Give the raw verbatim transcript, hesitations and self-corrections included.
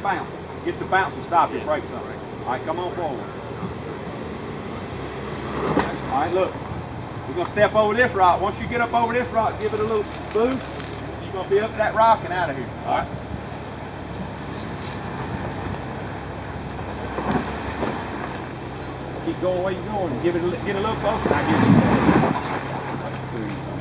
bounce. Get the bounce and stop your brakes on. All right, come on forward. All right, look. We're gonna step over this rock. Once you get up over this rock, give it a little boost. You're gonna be up that rock and out of here. All right. Keep going where you're going. Give it a, get a little closer. Now give it a little.